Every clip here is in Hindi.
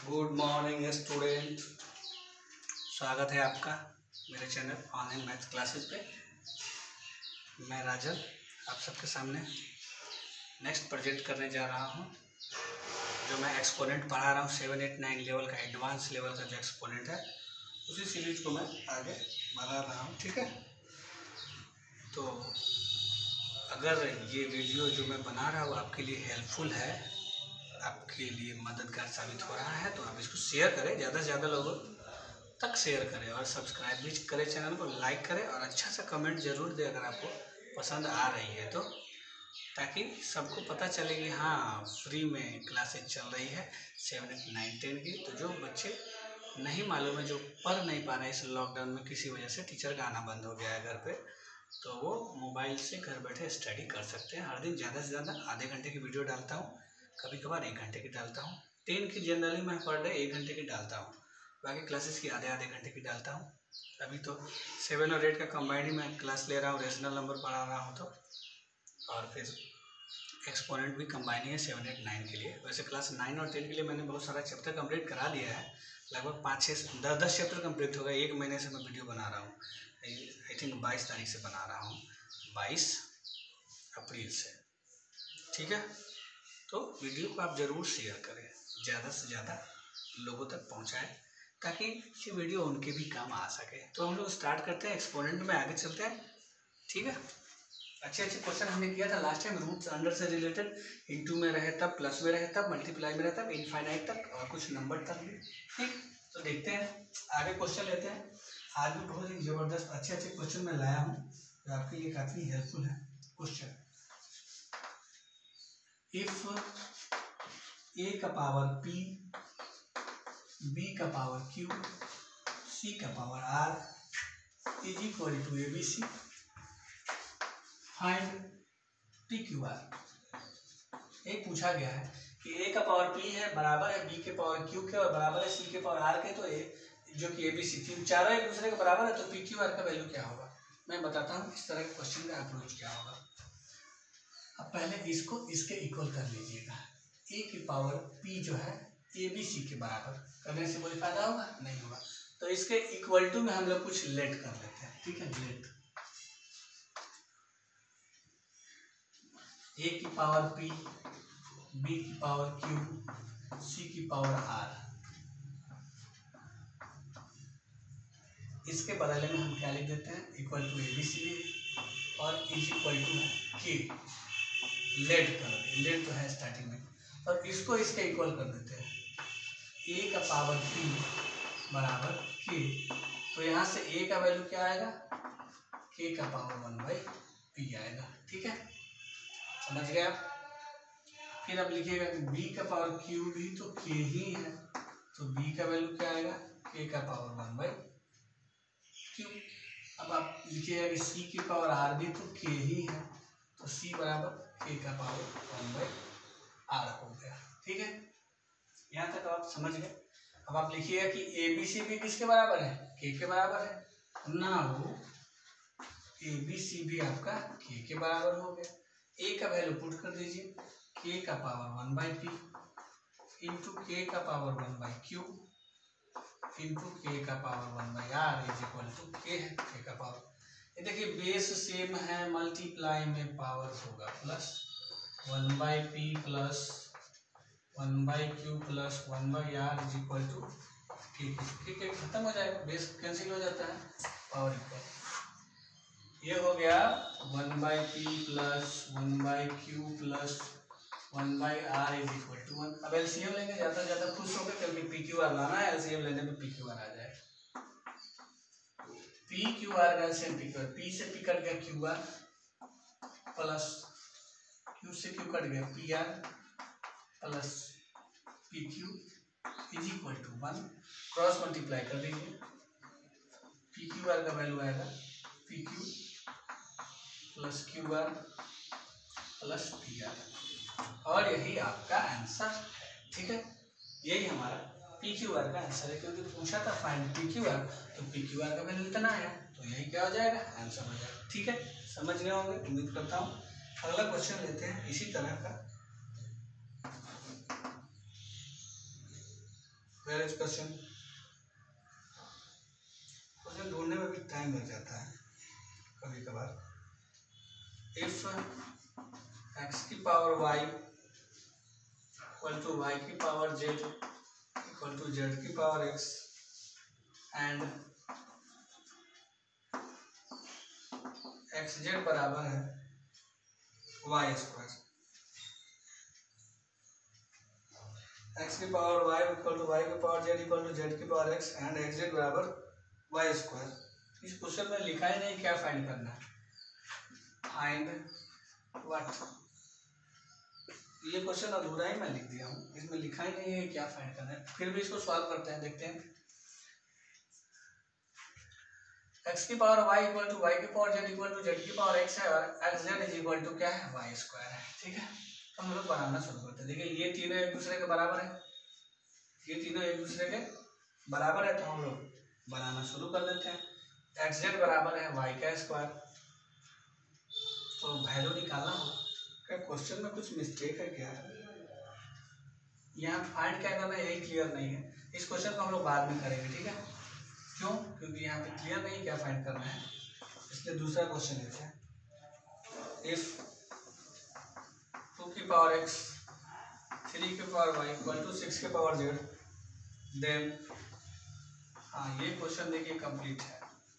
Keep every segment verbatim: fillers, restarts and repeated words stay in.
Good morning student. स्वागत है आपका मेरे चैनल ऑनलाइन मैथ क्लासेस पे। मैं राजन आप सबके सामने नेक्स्ट प्रोजेक्ट करने जा रहा हूँ। जो मैं एक्सपोनेंट पढ़ा रहा हूँ सेवन एट नाइन लेवल का, एडवांस लेवल का जो एक्सपोनेंट है, उसी सीरीज को मैं आगे बढ़ा रहा हूँ। ठीक है, तो अगर ये वीडियो जो मैं बना रहा हूँ आपके लिए हेल्पफुल है, आपके लिए मददगार साबित हो रहा है, तो आप इसको शेयर करें, ज़्यादा से ज़्यादा लोगों तक शेयर करें और सब्सक्राइब भी करें, चैनल को लाइक करें और अच्छा सा कमेंट जरूर दें अगर आपको पसंद आ रही है तो, ताकि सबको पता चले कि हाँ फ्री में क्लासेस चल रही है सेवन एट नाइन टेन की। तो जो बच्चे नहीं मालूम है, जो पढ़ नहीं पा रहे इस लॉकडाउन में, किसी वजह से टीचर का आना बंद हो गया है घर पे, तो वो मोबाइल से घर बैठे स्टडी कर सकते हैं। हर दिन ज़्यादा से ज़्यादा आधे घंटे की वीडियो डालता हूँ, कभी कभार एक घंटे की डालता हूँ। टेन की जनरली मैं पर डे एक घंटे की डालता हूँ, बाकी क्लासेस की आधे आधे घंटे की डालता हूँ। अभी तो सेवन और एट का कंबाइंड ही मैं क्लास ले रहा हूँ, रेशनल नंबर पढ़ा रहा हूँ तो, और फिर एक्सपोनेंट भी कंबाइन ही है सेवन एट नाइन के लिए। वैसे क्लास नाइन और टेन के लिए मैंने बहुत सारा चैप्टर कंप्लीट करा दिया है, लगभग पाँच छः दस दस चैप्टर कंप्लीट हो गए। एक महीने से मैं वीडियो बना रहा हूँ, आई थिंक बाईस तारीख से बना रहा हूँ, बाईस अप्रैल से। ठीक है, तो वीडियो को आप ज़रूर शेयर करें, ज़्यादा से ज़्यादा लोगों तक पहुँचाएं, ताकि ये वीडियो उनके भी काम आ सके। तो हम लोग स्टार्ट करते हैं, एक्सपोनेंट में आगे चलते हैं। ठीक है, अच्छे अच्छे क्वेश्चन हमने किया था लास्ट टाइम, रूट्स अंडर से रिलेटेड, इनटू में रहे तब, प्लस में रहे तब, मल्टीप्लाई में रहे तब, इनफाइनाइट तक और कुछ नंबर तक भी। ठीक, तो देखते हैं आगे क्वेश्चन लेते हैं। आज भी बहुत ही ज़बरदस्त अच्छे अच्छे क्वेश्चन मैं लाया हूँ जो आपके लिए काफ़ी हेल्पफुल है। क्वेश्चन, इफ ए का पावर पी, बी का पावर क्यू, सी का power R is equal to A B C, find P Q R. एक पूछा गया है कि ए का पावर पी है, बराबर है बी के पावर क्यू के और बराबर है सी के पावर आर के, तो ए जो कि ए बी सी तीन चारों एक दूसरे के बराबर है, तो पी क्यू आर का वैल्यू क्या होगा। मैं बताता हूँ इस तरह के क्वेश्चन का अप्रोच क्या होगा। अब पहले इसको इसके इक्वल कर लीजिएगा। ए की पावर पी जो है ए बी सी के बराबर करने से कोई फायदा होगा नहीं होगा, तो इसके इक्वल टू में हम लोग कुछ लेट कर लेते हैं। ठीक है, लेट ए की पावर पी, बी की पावर क्यू, सी की पावर आर, इसके बदले में हम क्या लिख देते हैं, equal to A B C और is equal to K, let कर, लेट तो है स्टार्टिंग में, और इसको इसके इक्वल कर देते हैं। ए का पावर पी बराबर के, तो यहाँ से ए का वैल्यू क्या आएगा, के का पावर वन बाई पी आएगा। ठीक है, समझ गए आप। फिर अब लिखिएगा कि बी का पावर क्यू भी तो के ही है, तो बी का वैल्यू क्या आएगा, के का पावर वन बाई क्यू। अब आप लिखिएगा कि सी की पावर आर भी तो के ही है, तो सी बराबर के का पावर वन बाई आर हो गया। ठीक है, यहाँ तक आप समझ गए। अब आप लिखिएगा कि ए बी सी भी किसके बराबर है, के के बराबर है ना, वो ए बी सी भी आपका के के बराबर हो गया। ए का वैल्यू पुट कर दीजिए, के का power one by P into K का power one by Q into K का power one by R is equal to K है, के का पावर। ये देखिए बेस सेम है, मल्टीप्लाई में पावर होगा plus one by P plus one by Q plus one by R is equal to K के खत्म हो जाएगा, बेस कैंसिल हो जाता है, पावर इक्वल। ये हो गया one by P plus one by Q plus one by R is equal to one. अब एलसीएम लेंगे, ज़्यादा ज़्यादा खुश होकर, क्योंकि पी क्यू आर लाना है, एलसीएम लेने में पी क्यू आर आ जाएगा। पी क्यू आर का LCM P Q R, P से पी कट गया क्यू आर प्लस क्यू से क्यू कट गया P R plus P Q is equal to one. Cross multiply कर दीजिए, पी क्यू आर का वैल्यू आएगा P Q plus Q R plus P R, और यही आपका आंसर है। ठीक है, यही हमारा पी क्यू आर का आंसर है, क्योंकि पूछा था फाइंड पी क्यू आर, तो पी क्यू आर का वैल्यू इतना आया, तो यही क्या हो जाएगा, आंसर हो जाएगा। ठीक है, समझ गए होंगे उम्मीद करता हूँ। अगला क्वेश्चन लेते हैं इसी तरह का। Where is question. क्वेश्चन ढूंढने में भी टाइम लग जाता है कभी कभार। इफ एक्स की power Y equal to Y की power Z equal to Z की power X and X Z बराबर है वाई स्क्वायर, एक्स की power Y equal to Y की power Z equal to Z की power X and X Z बराबर वाई स्क्वायर। इस क्वेश्चन में लिखा ही नहीं क्या फाइंड करना है, फाइंड व्हाट। ये क्वेश्चन अधूरा ही मैं लिख दिया हूँ, इसमें लिखा ही नहीं है क्या फाइंड करना है। फिर भी इसको सॉल्व करते हैं, देखते हैं। एक्स की power Y equal to Y की power Z equal to Z की पावर एक्स है और X Z is equal to क्या है, वाई स्क्वायर है। ठीक है, तो हम लोग बनाना शुरू करते हैं। देखिए ये तीनों एक दूसरे के बराबर है, ये तीनों एक दूसरे के बराबर है, तो हम लोग बनाना शुरू कर देते हैं। एक्स जेड बराबर है वाई का स्क्वायर, तो वैल्यू निकालना होगा। क्या क्वेश्चन में कुछ मिस्टेक है क्या? यहाँ फाइंड क्या करना है यही क्लियर नहीं है। इस क्वेश्चन को हम लोग बाद में करेंगे, ठीक है। क्यों? क्योंकि यहाँ पे क्लियर नहीं क्या फाइंड करना है, इसलिए दूसरा क्वेश्चन लेते हैं। इफ टू की पावर एक्स थ्री की power Y equal to six की पावर जेड देन, हाँ ये क्वेश्चन देखिए कंप्लीट है।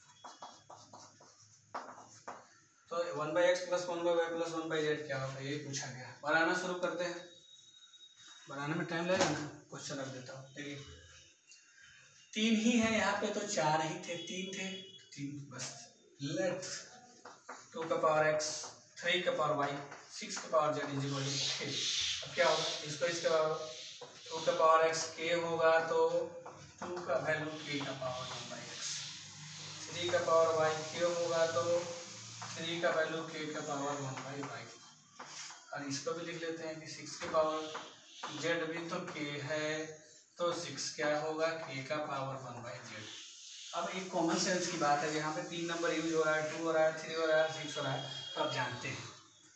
तो one by x plus one by Y plus one by Z क्या होगा, ये पूछा गया। बनाना शुरू करते हैं, बनाने में टाइम लगेगा ना। क्वेश्चन रख देता हूँ। देखिए तीन ही है यहाँ पे, तो चार ही थे, तीन थे तीन बस। लेट टू का पावर एक्स थ्री का पावर वाई सिक्स का power Z is equal to three. अब क्या होगा, इसको इसके बराबर टू का पावर एक्स के होगा, तो टू का वैल्यू के का power one by x, three का पावर वाई के होगा तो थ्री का वैल्यू के का पावर वन बाई वाई। और इसको भी लिख लेते हैं कि सिक्स के पावर जेड भी तो के है, तो सिक्स क्या होगा, के का पावर वन बाई जेड। अब एक कॉमन सेंस की बात है, यहाँ पे तीन नंबर यूज हो रहा है, टू हो रहा है, थ्री हो रहा है, सिक्स हो रहा है, तो आप जानते हैं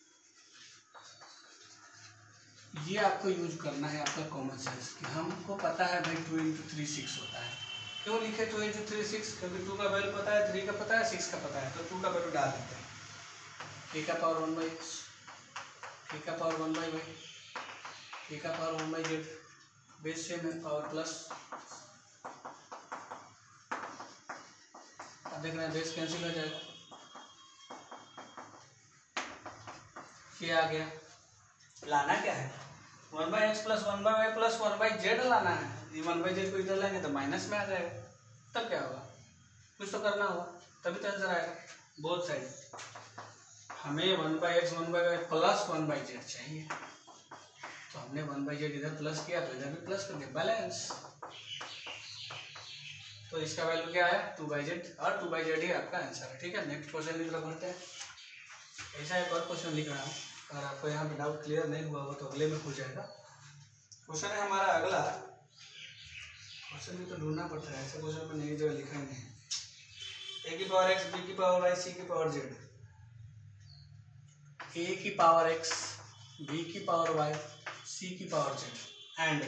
ये आपको यूज करना है, आपका कॉमन सेंस। कि हमको पता है भाई टू इंटू थ्री सिक्स होता है। क्यों लिखे टू इंटू थ्री सिक्स? क्योंकि टू का वैल्यू पता है, थ्री का पता है, सिक्स का पता है, तो टू का वैल्यू डाल देते हैं। के का पावर वन बाई एक्स, के का power one by Y, K का power one by Z, base same है, पावर प्लस। अब देख रहे हैं बेस कैंसिल हो जाएगा, ये आ गया। लाना क्या है, one by x plus one by Y plus one by Z लाना है। ये वन बाई जेड को इधर लाएंगे तो माइनस में आ जाएगा, तब क्या होगा, कुछ तो करना होगा, तभी तो आंसर आएगा। बोथ साइड हमें one by X one by Y plus one by Z चाहिए, तो हमने वन बाई जेड इधर प्लस किया तो इधर भी प्लस कर दिया, बैलेंस। तो इसका वैल्यू क्या है, टू बाई जेड, और टू बाई जेड ही आपका आंसर है। ठीक है, नेक्स्ट क्वेश्चन की तरफ बढ़ते हैं। ऐसा एक और क्वेश्चन लिख रहा हूँ, अगर आपको यहाँ पे डाउट क्लियर नहीं हुआ होगा तो अगले में हो जाएगा। क्वेश्चन है हमारा अगला, क्वेश्चन भी तो ढूंढना पड़ता है, ऐसे क्वेश्चन में नई जगह लिखा ही नहीं। ए की पावर एक्स बी की पावर वाई सी की पावर जेड, ए की पावर एक्स बी की पावर वाई सी की power Z and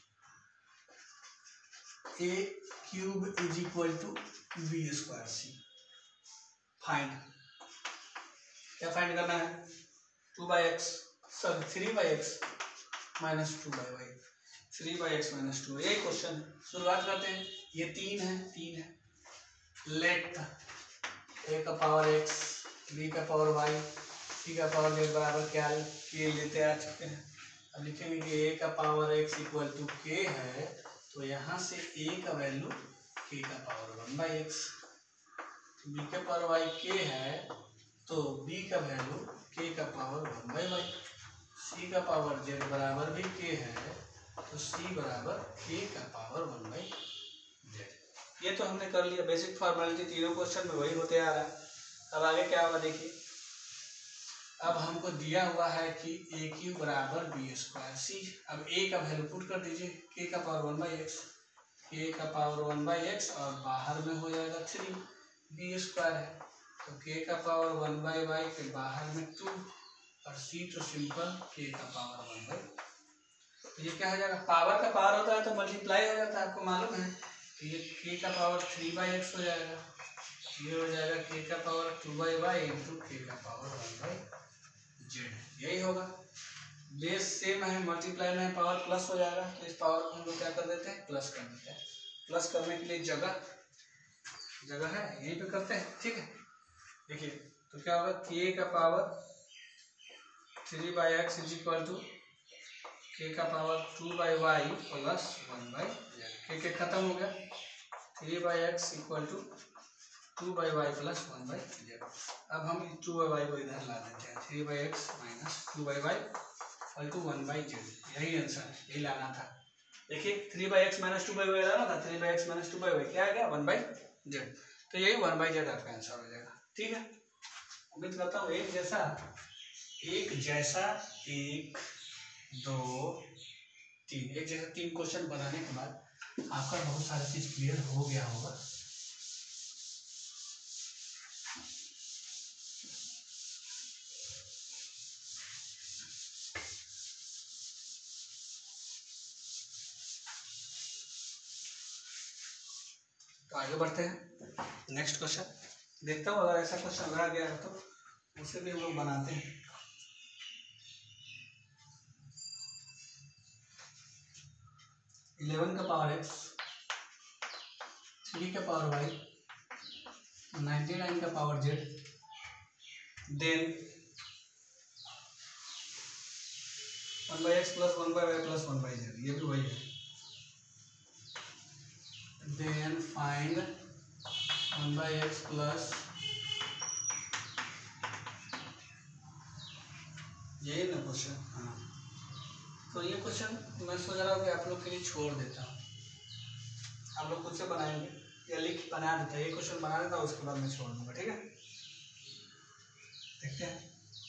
A cube is equal to B square C. Find, क्या फाइंड करना है, two by X sorry three by x minus two by Y, three by x minus two, यही क्वेश्चन है। शुरुआत करते हैं, ये तीन है, तीन है। लेट ए का पावर एक्स बी का पावर वाई सी का पावर जेड बराबर क्या है, के लेते आ चुके हैं। अब लिखेंगे कि ए का power x equal to K है, तो यहाँ से ए का वैल्यू के का power one by X, B का पावर वाई के है तो बी का वैल्यू के का power one by Y, C का पावर जेड बराबर भी के है तो सी बराबर के का पावर वन बाई जेड। ये तो हमने कर लिया बेसिक फॉर्मेलिटी, तीनों क्वेश्चन में वही होते आ रहा है। अब आगे क्या होगा देखिए, अब हमको दिया हुआ है कि ए क्यू बराबर बी स्क्वायर सी। अब ए का वैल्यू पुट कर दीजिए, के का पावर वन बाई एक्स, के का पावर वन बाई एक्स और बाहर में हो जाएगा थ्री, बी स्क्वायर है तो के का पावर वन बाई वाई के बाहर में टू और सी तो सिंपल के का पावर वन बाई तो ये क्या हो जाएगा, पावर का पावर होता है तो मल्टीप्लाई हो जाता है, आपको मालूम है। तो ये k का पावर थ्री बाई एक्स हो जाएगा, ये हो जाएगा k का power two by y into k का पावर वन बाई जेड, यही होगा। बेस सेम है, मल्टीप्लाई में पावर प्लस हो जाएगा, तो इस पावर को हम लोग क्या कर देते हैं, प्लस कर देते हैं। प्लस करने के लिए जगह जगह है, यहीं पे करते हैं, ठीक है। देखिए तो क्या होगा, k का power three by x is equal to k का power two by Y plus one by z, k के खत्म हो गया, three by x equal to two by Y plus one by z. अब हम टू बाई वाई को इधर ला देते हैं, three by x minus two by y equal to one by z, यही आंसर है, यही लाना था। देखिए three by x minus two by y लाना था, three by x minus two by y क्या आ गया, वन बाई जेड, तो यही वन बाई जेड आपका आंसर हो जाएगा, ठीक है। उम्मीद करता हूँ एक जैसा एक जैसा एक दो तीन एक जैसा तीन क्वेश्चन बनाने के बाद आपका बहुत सारा चीज क्लियर हो गया होगा। तो आगे बढ़ते हैं, नेक्स्ट क्वेश्चन देखता हूँ, अगर ऐसा क्वेश्चन आ गया है तो उसे भी हम लोग बनाते हैं। इलेवन का पावर एक्स, थ्री का पावर वाई, नाइन्टी नाइन का power Z, then one by x plus one by Y plus one by z, ये भी वही है। Then find one by x plus, यही ना क्वेश्चन, हाँ। तो ये क्वेश्चन मैं सोच रहा हूँ कि आप लोग के लिए छोड़ देता हूँ, आप लोग खुद से बनाएंगे या लिख बना देता है, ये क्वेश्चन बना देता हूँ, उसके बाद मैं छोड़ दूंगा, ठीक है। देखते हैं,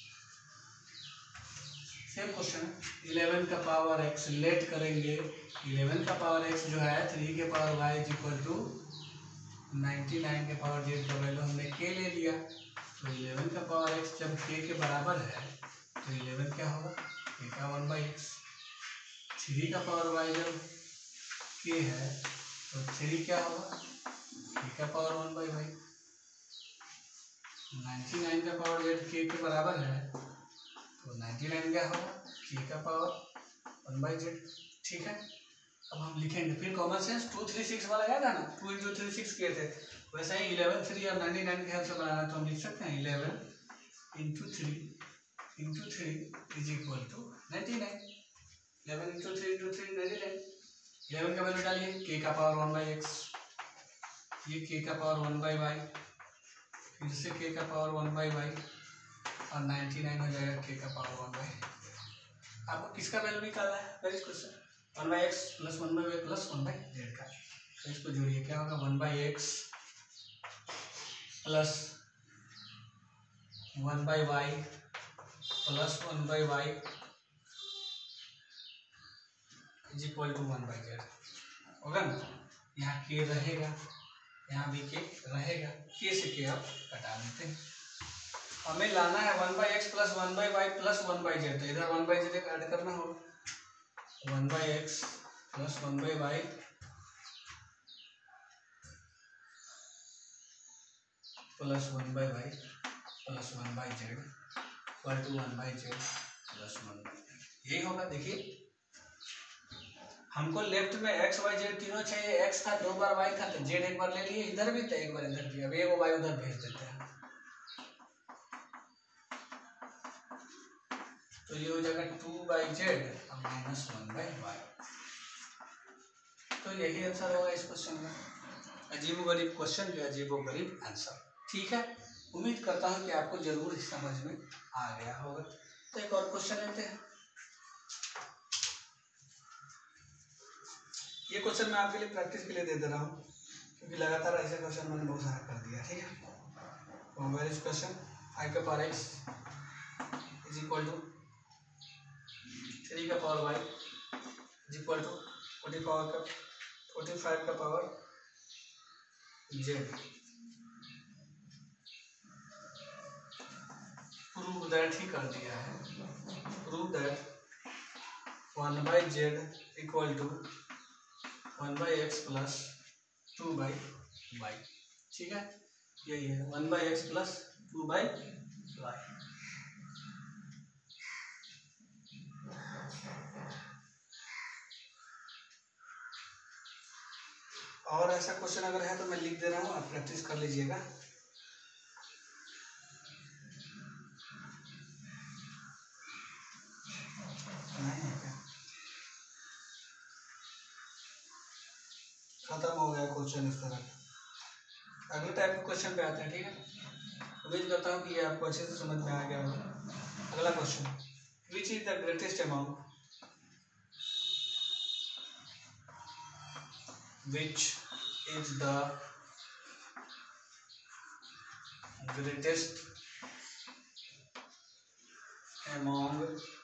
सेम क्वेश्चन है, इलेवन का पावर एक्स लेट करेंगे, इलेवन का पावर एक्स जो है थ्री के power y is equal to ninety nine के पावर जेड का वैल्यू हमने के ले लिया, तो इलेवन का पावर एक्स जब के के बराबर है तो इलेवन क्या होगा, के का वन बाई एक्स, थ्री का पावर वाई जब के है तो थ्री क्या होगा, के का power one by y, ninety nine का पावर जेड के के बराबर है तो नाइन्टी नाइन क्या होगा, के का पावर वन बाई जेड, ठीक है। अब हम लिखेंगे फिर common sense, two three six वाला याद है ना, टू इंटू थ्री सिक्स किए थे, वैसे ही इलेवन थ्री और नाइन्टी नाइन के हेल्प से बनाना, तो हम लिख सकते हैं eleven into three into three is equal to ninety nine, eleven into three into three ninety nine, eleven का वैल्यू डालिए, के का पावर वन बाई एक्स, ये के का पावर वन बाई वाई, फिर से के का पावर वन बाई वाई और नाइन्टी नाइन हो जाएगा के का पावर वन बाई, आपको किसका वैल्यू निकालना है, very question, one by x plus one by Y plus one by z का, तो इसको जोड़िए, क्या होगा, one by x plus one by Y plus one by y is equal to one by z होगा ना। यहाँ के रहेगा, यहाँ भी के रहेगा, के से के आप कटा देते हैं। हमें लाना है one by x plus one by Y plus one by z, तो इधर वन बाई जेड ऐड करना होगा, one by x plus one by Y plus one by Y plus one by z equal to one by z plus one by z, यही होगा। देखिए हमको लेफ्ट में एक्स वाई जेड तीनों चाहिए, एक्स था दो बार, वाई था तो जेड एक बार ले लिए, इधर भी था एक बार, इधर भी, अब एक वाई उधर भेज देते हैं, तो ये हो जाएगा टू बाई जेड और माइनस वन बाई वाई, तो यही आंसर होगा इस क्वेश्चन में। अजीबो गरीब क्वेश्चन जो अजीबो गरीब आंसर, ठीक है। उम्मीद करता हूँ कि आपको जरूर समझ में आ गया होगा। तो एक और क्वेश्चन लेते हैं, ये क्वेश्चन मैं आपके लिए प्रैक्टिस के लिए दे दे रहा हूँ, क्योंकि लगातार ऐसे क्वेश्चन मैंने बहुत सारा कर दिया, ठीक है। वेयर इज क्वेश्चन, फाइव का power x is equal to three का power y is equal to forty power का फोर्टी फाइव का पावर जेड, प्रूव दैट ही कर दिया है, prove that one by z equal to one by x plus two by y. ठीक है, यही है one by x plus two by y. और ऐसा क्वेश्चन अगर है तो मैं लिख दे रहा हूँ, आप प्रैक्टिस कर लीजिएगा। खत्म हो गया क्वेश्चन इस तरह का। अगले टाइप के क्वेश्चन पे आते हैं। ठीक है, उम्मीद करता हूँ कि ये आपको अच्छे से समझ में आ गया होगा। अगला question, which is the greatest amount which is the greatest among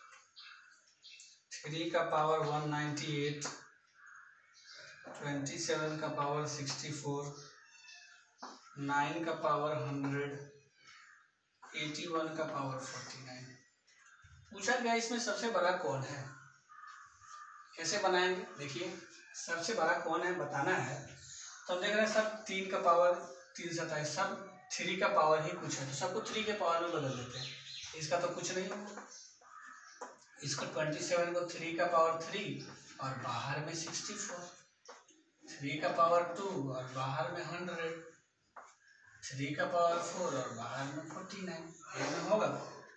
three का power one ninety eight, twenty seven का पावर सिक्सटी फोर, नाइन का पावर हंड्रेड, एटी वन का पावर फोर्टी नाइन। पूछा गया इसमें सबसे बड़ा कौन है। कैसे बनाएंगे, देखिए सबसे बड़ा कौन है बताना है। तो हम देख रहे हैं सब तीन का पावर तीन सत्ताईस, सब थ्री का पावर ही कुछ है, तो सबको थ्री के पावर में बदल देते हैं। इसका तो कुछ नहीं होगा, इसको ट्वेंटी सेवन को थ्री का पावर थ्री और बाहर में सिक्सटी फोर, थ्री का पावर टू और बाहर में हंड्रेड, थ्री का पावर फोर और बाहर में फोर्टी नाइन, इसमें होगा।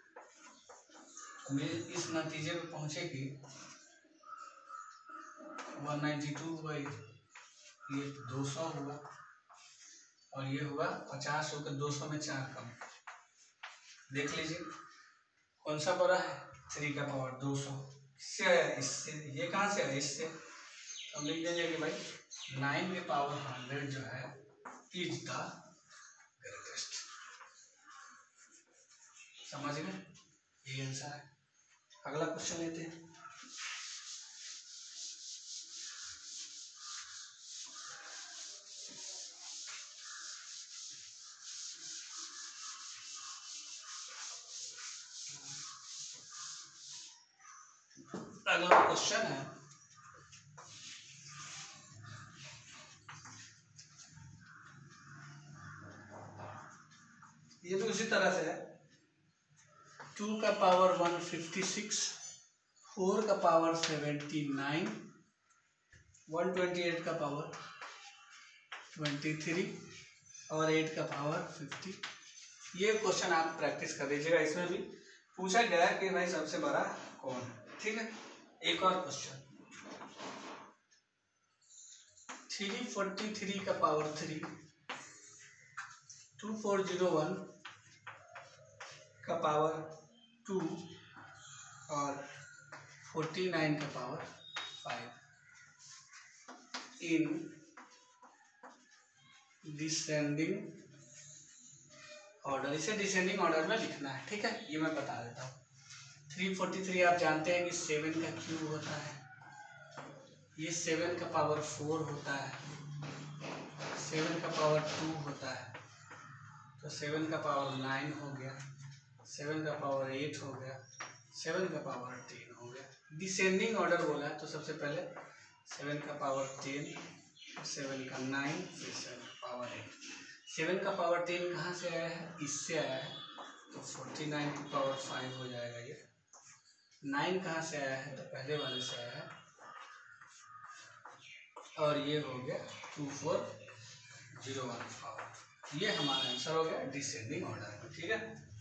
हमें इस नतीजे पे पहुंचे कि वन नाइन्टी टू हुआ, ये दो सौ हुआ और ये हुआ पचास होकर दो सौ में चार कम। देख लीजिए कौन सा बड़ा है, थ्री का पावर दो सौ। किससे आया, इससे। ये कहाँ से आया, इससे। तो हम लिख देंगे कि भाई नाइन के पावर हंड्रेड जो है इज द ग्रेटेस्ट। समझ गए, ये आंसर है। अगला क्वेश्चन लेते हैं। अगला क्वेश्चन है, ये तो उसी तरह से है। टू का power one fifty six, four का power seventy nine, one twenty eight का पावर ट्वेंटी थ्री और एट का पावर फिफ्टी। ये क्वेश्चन आप प्रैक्टिस कर लीजिएगा। इसमें भी पूछा गया है कि भाई सबसे बड़ा कौन है। ठीक है, एक और क्वेश्चन, थ्री फोर्टी थ्री का power three, two four zero one का पावर टू और फोर्टी नाइन का power five in descending order. इसे डिसेंडिंग ऑर्डर में लिखना है। ठीक है, ये मैं बता देता हूँ। थ्री फोर्टी थ्री आप जानते हैं कि सेवन का क्यूब होता है, ये सेवन का पावर फोर होता है, सेवन का पावर टू होता है, तो सेवन का पावर नाइन हो गया, सेवन का पावर एट हो गया, सेवन का पावर टेन हो गया। डिसेंडिंग ऑर्डर बोला है तो सबसे पहले सेवन का पावर टेन, सेवन का नाइन, फिर सेवन का पावर एट। सेवन का पावर टेन कहाँ से आया है, इससे आया है, तो फोर्टी नाइन की पावर फाइव हो जाएगा ये। नाइन कहाँ से आया है, तो पहले वाले से आया है, और ये हो गया two four zero one power. ये हमारा आंसर हो गया डिसेंडिंग ऑर्डर में। ठीक है,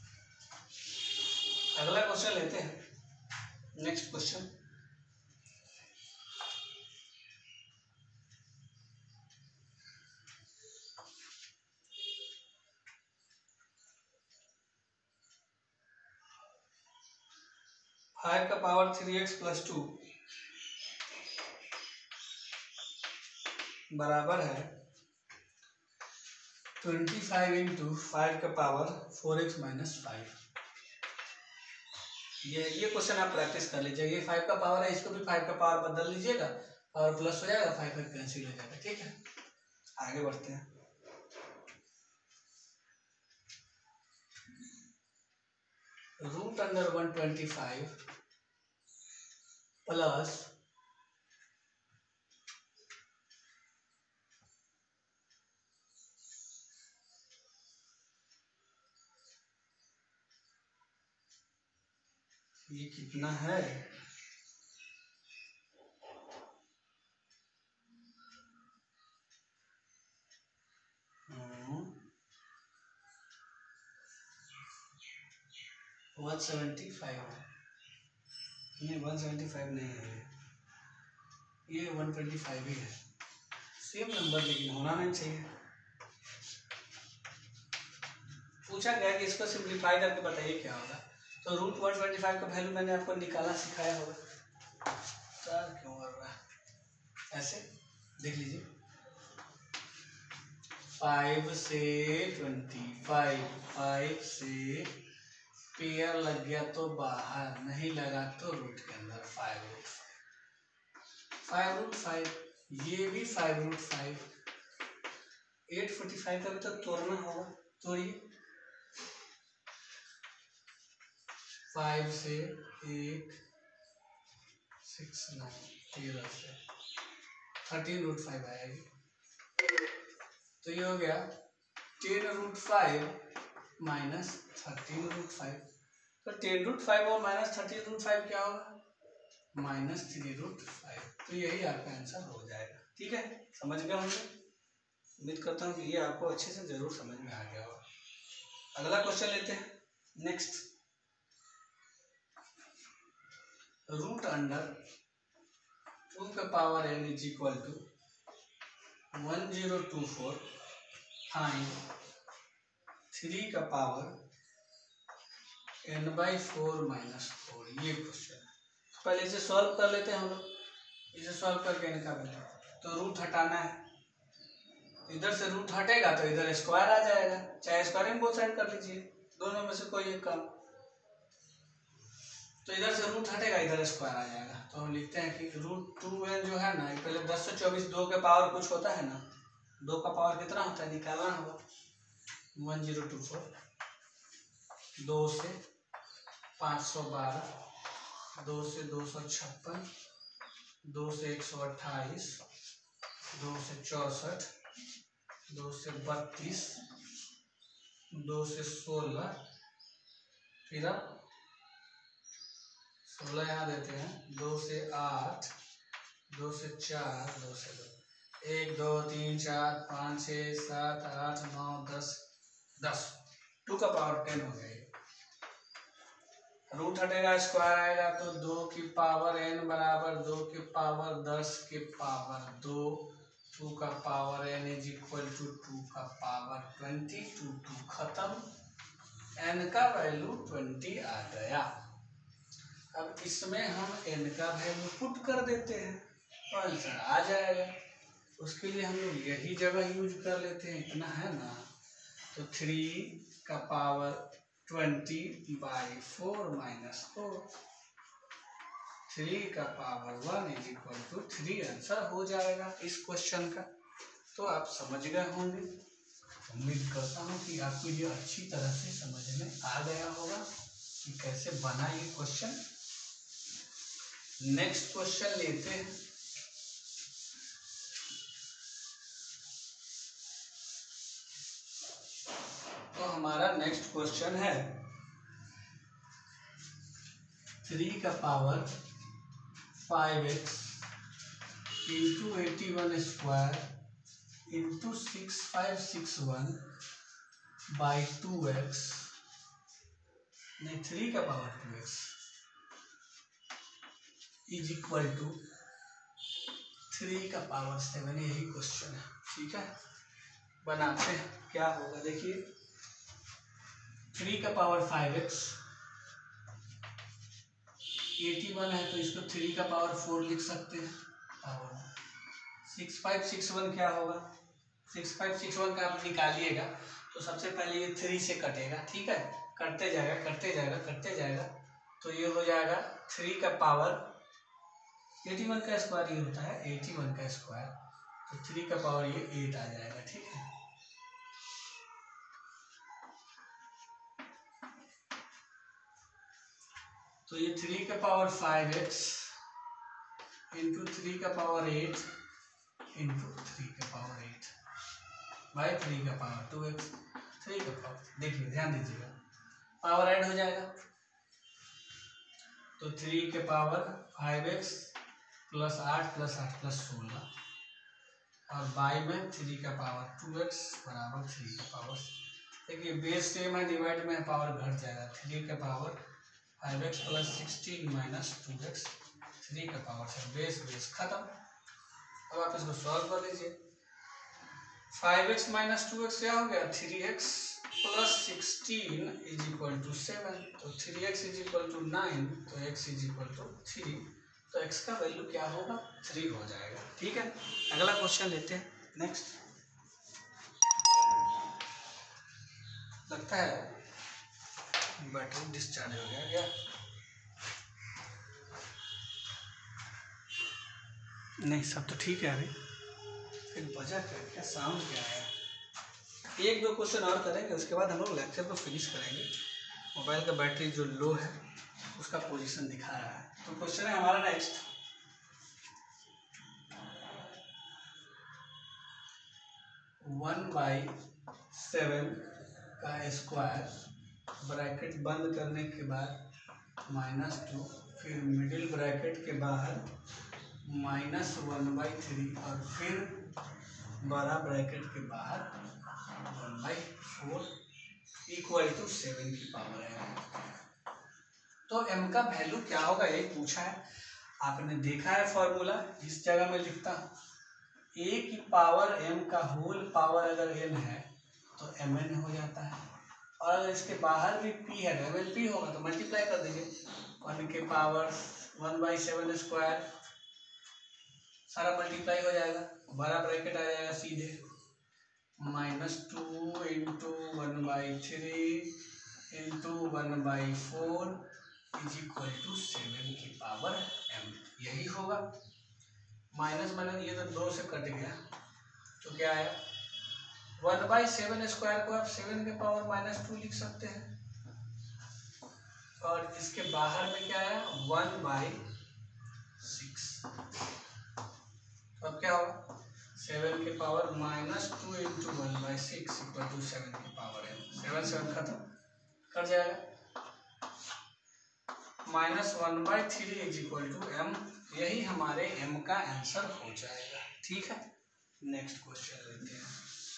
अगला क्वेश्चन लेते हैं। नेक्स्ट क्वेश्चन, फाइव का power three x plus two बराबर है ट्वेंटी फाइव इंटू फाइव का power four x minus five. ये ये क्वेश्चन आप प्रैक्टिस कर लीजिए। ये फाइव का पावर है, इसको भी फाइव का पावर बदल लीजिएगा और प्लस हो जाएगा, फाइव फाइव कैंसिल हो जाएगा। ठीक है, आगे बढ़ते हैं। Root under one twenty five plus ये कितना है, वन सेवेंटी फाइव है, नहीं वन सेवेंटी फाइव नहीं है, ये वन ट्वेंटी फाइव ही है, सेम नंबर लेकिन होना नहीं चाहिए। पूछा गया कि इसको सिंप्लीफाई करके बताइए क्या होगा, तो रूट वन ट्वेंटी फाइव का वैल्यू मैंने आपको निकाला सिखाया होगा। चार क्यों कर रहा है ऐसे, देख लीजिए, फाइव से ट्वेंटी फाइव, फाइव से पेयर लग गया तो बाहर, नहीं लगा तो रूट के अंदर, five root five root five, ये भी five root five, eight forty five का भी तो तोड़ना होगा, तोड़िए, फाइव से एक, सिक्स नाइन, तेरह से थर्टीन रूट फाइव आएगी, तो ये हो गया ten root five minus thirteen root five, तो टेन रूट फाइव और माइनस थर्टीन रूट फाइव क्या होगा, माइनस थ्री रूट फाइव, तो यही आपका आंसर हो जाएगा। ठीक है, समझ गए होंगे, उम्मीद करता हूँ कि ये आपको अच्छे से जरूर समझ में आ गया होगा। अगला क्वेश्चन लेते हैं, नेक्स्ट, रूट अंडर टू का power n is equal to one zero two four, find three का power n by four minus four, ये क्वेश्चन है। पहले इसे सॉल्व कर लेते हैं हम लोग, इसे सॉल्व करके इनका वैल्यू, तो रूट हटाना है, इधर से रूट हटेगा तो इधर स्क्वायर आ जाएगा, चाहे स्क्वायर में बोथ साइड कर लीजिए, दोनों में से कोई एक काम, तो इधर से रूट हटेगा इधर स्क्वायर आ जाएगा, तो हम लिखते हैं कि रूट टू एन जो है ना, पहले दस से चौबीस, दो के पावर कुछ होता है ना, दो का पावर कितना होता है निकालना होगा, वन जीरो टू फोर, दो से पाँच सौ बारह, दो से दो सौ छप्पन, दो से एक सौ अट्ठाईस, दो से चौसठ, दो से बत्तीस, दो से सोलह, फिर अब सोलह यहाँ देते हैं, दो से आठ, दो से चार, दो से दो, एक दो तीन चार पाँच छः सात आठ नौ दस, दस, टू का पावर टेन हो गया, रूट हटेगा स्क्वायर आएगा, तो दो की पावर एन बराबर दो की पावर दस के पावर दो, टू का power n is equal to two का पावर ट्वेंटी, टू टू खत्म, एन का वैल्यू ट्वेंटी आ गया। अब इसमें हम एन का वैल्यू पुट कर देते हैं तो आंसर आ जाएगा, उसके लिए हम लोग यही जगह यूज कर लेते हैं, इतना है ना, तो थ्री का power twenty by four minus four, three का power one is equal to three, answer हो जाएगा इस क्वेश्चन का। तो आप समझ गए होंगे, उम्मीद करता हूँ कि आपको ये अच्छी तरह से समझ में आ गया होगा कि कैसे बना ये क्वेश्चन। नेक्स्ट क्वेश्चन लेते हैं, तो हमारा नेक्स्ट क्वेश्चन है थ्री का power five x into eighty one square into six five six one by two x, नहीं थ्री का power two x is equal to three का पावर सेवन, यही क्वेश्चन है। ठीक है, बनाते हैं क्या होगा, देखिए थ्री का power five x, eighty one है तो इसको थ्री का पावर फोर लिख सकते हैं, power six five six one क्या होगा, सिक्स फाइव सिक्स वन का आप निकालिएगा तो सबसे पहले ये थ्री से कटेगा, ठीक है, कटते जाएगा करते जाएगा करते जाएगा, तो ये हो जाएगा थ्री का पावर एटी वन का स्क्वायर, ये होता है एटी वन का स्क्वायर, तो थ्री का पावर ये एट आ जाएगा। ठीक है, तो ये थ्री का power five x into three का पावर एट इंटू थ्री का पावर एट बाई थ्री का पावर टू एक्स थ्री का पावर, देखिए ध्यान दीजिएगा पावर ऐड हो जाएगा तो थ्री के पावर फाइव एक्स प्लस आठ प्लस आठ प्लस सोलह और बाई में थ्री का पावर टू एक्स बराबर थ्री का पावर, देखिए बेस सेम है डिवाइड में पावर घट जाएगा, थ्री का power five x plus sixteen minus two x three का पावर से बेस बेस खत्म। अब आप इसको सॉल्व कर लीजिए, five x minus two x क्या हो गया three x plus sixteen is equal to seven, तो three x is equal to nine, तो x is equal to three, तो x का वैल्यू क्या होगा थ्री हो जाएगा। ठीक है, अगला क्वेश्चन लेते हैं नेक्स्ट। लगता है बैटरी डिस्चार्ज हो गया क्या? नहीं सब तो ठीक है अभी, फिर बजा क्या क्या साउंड क्या आया? एक दो क्वेश्चन और करेंगे उसके बाद हम लोग लेक्चर को फिनिश करेंगे। मोबाइल का बैटरी जो लो है उसका पोजीशन दिखा रहा है, तो क्वेश्चन है हमारा नेक्स्ट, वन बाई सेवन का स्क्वायर ब्रैकेट बंद करने के बाद माइनस टू, फिर मिडिल ब्रैकेट के बाहर माइनस वन बाई थ्री और फिर बड़ा ब्रैकेट के बाहर one by four equal to seven की पावर है। तो m का वैल्यू क्या होगा ये पूछा है, आपने देखा है फॉर्मूला, इस जगह में लिखता हूँ a की पावर m का होल पावर अगर n है तो mn हो जाता है, और अगर इसके बाहर भी p है तो mlp होगा, तो मल्टीप्लाई कर दीजिए, वन के power one by seven square सारा मल्टीप्लाई हो जाएगा, बड़ा ब्रैकेट आ जाएगा सीधे minus two into one by three into one by four is equal to seven की पावर m, यही होगा। माइनस माइनस ये तो दो से कट गया तो क्या आया, वन बाई सेवन स्क्वायर को आप सेवन के पावर माइनस टू लिख सकते हैं, और इसके बाहर में क्या आया वन बाई सिक्स, तो अब क्या होगा सेवन के power minus two into one by six equal to seven की पावर एम, सेवन सेवन खत्म कर जाएगा, minus one by three is equal to m, यही हमारे m का आंसर हो जाएगा। ठीक है, नेक्स्ट क्वेश्चन लेते हैं।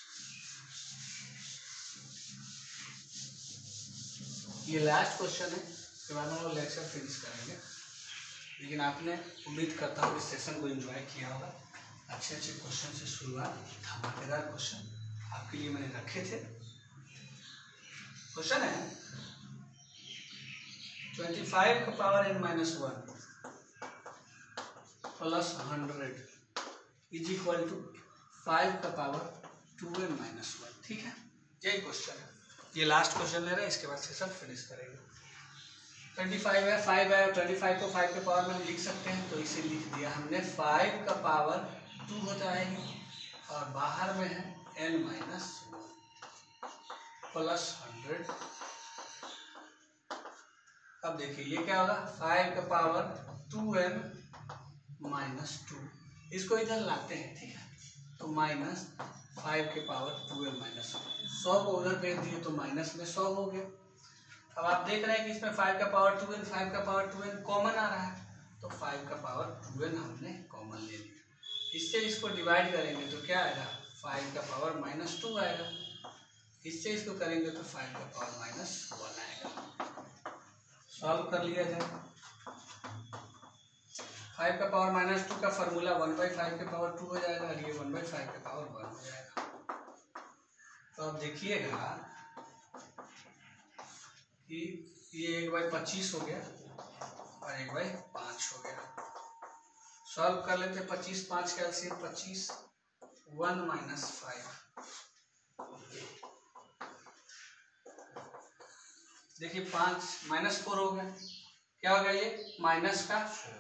ये लास्ट क्वेश्चन है, उसके बाद हम लोग लेक्चर फिनिश करेंगे, लेकिन आपने उम्मीद करता हूँ इस सेशन को एंजॉय किया होगा। अच्छे अच्छे क्वेश्चन से शुरुआत, धमाकेदार क्वेश्चन आपके लिए मैंने रखे थे। क्वेश्चन है ट्वेंटी फाइव का power N minus one plus hundred is equal to five का power two N minus one. ठीक है, यही क्वेश्चन है, ये लास्ट क्वेश्चन ले रहे हैं, इसके बाद सेशन फिनिश करेंगे। ट्वेंटी फाइव है, फाइव है, ट्वेंटी फाइव को फाइव के पावर में हम लिख सकते हैं, तो इसे लिख दिया हमने, फाइव का पावर टू होता है और बाहर में है एन माइनस प्लस हंड्रेड। अब देखिए ये क्या होगा, फाइव का power two N minus two, इसको इधर लाते हैं, ठीक है, तो माइनस फाइव के पावर टू एन माइनस सौ को उधर भेज दिए तो माइनस में सौ हो गया। अब आप देख रहे हैं कि इसमें फाइव का पावर टू एन, फाइव का पावर टू एन कॉमन आ रहा है, तो फाइव का पावर टू एन हमने कॉमन ले लिया, इससे इसको डिवाइड करेंगे तो क्या आएगा, फाइव का पावर माइनस टू आएगा, इससे इसको करेंगे तो फाइव का पावर माइनस वन आएगा। सॉल्व कर लिया जाए, फाइव का पावर माइनस टू का फॉर्मूला वन बाई फाइव के पावर टू हो जाएगा, और ये वन बाई फाइव के पावर वन हो जाएगा। तो अब देखिएगा कि ये एक बाई पच्चीस हो गया और एक बाई पाँच हो गया। सॉल्व कर लेते हैं, पच्चीस पाँच का एलसीएम पच्चीस, वन माइनस फाइव, देखिए पाँच माइनस फोर हो गया, क्या हो गया ये माइनस का फोर,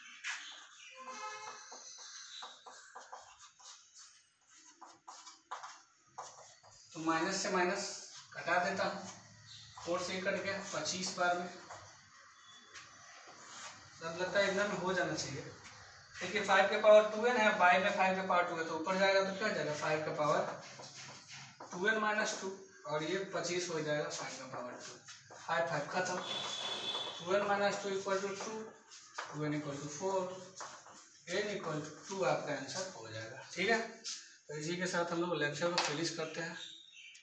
तो माइनस से माइनस घटा देता हूँ, फोर से कट गया, पच्चीस बार में, सब लगता है इतना में हो जाना चाहिए, देखिए फाइव के पावर टू एन है, बाई में फाइव के पावर टू है तो ऊपर जाएगा तो क्या जाएगा फाइव का power two N minus two, और ये पच्चीस हो जाएगा फाइव का पावर टू। फाइव फाइव खत्म, two N minus two equal to two, two N equal to four, N equal to two आपका आंसर हो जाएगा। ठीक है, तो इसी के साथ हम लोग लेक्चर को फिनिश करते हैं।